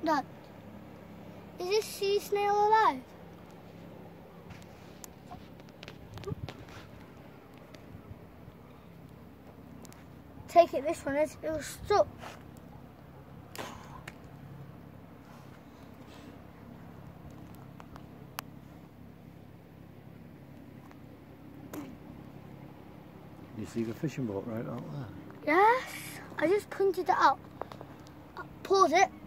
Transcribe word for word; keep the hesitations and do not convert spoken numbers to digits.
Dad, is this sea snail alive? Take it, this one is, it was stuck. You see the fishing boat right out there? Yes, I just pointed it out. Pause it.